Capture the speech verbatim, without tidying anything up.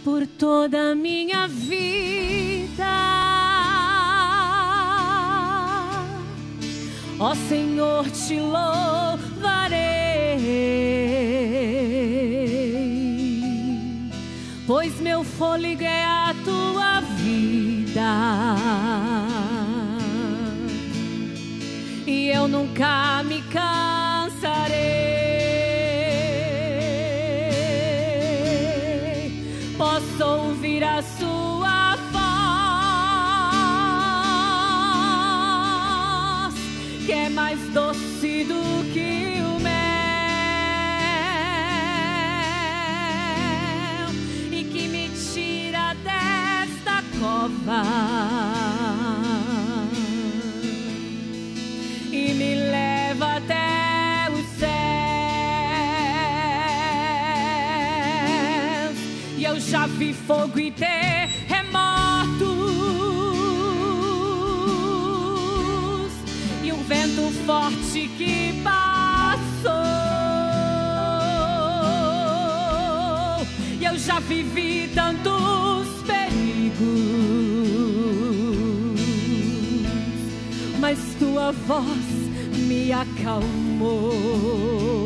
por toda a minha vida. Ó Senhor, te louvarei, pois meu fôlego é a tua vida, e eu nunca me cansarei. Posso ouvir a sua voz, que é mais doce do que o mel, e que me tira desta cova e me leva até os céus. E eu já vi fogo e terremotos, e um vento forte que passou. E eu já vivi tantos perigos, mas tua voz me acalmou.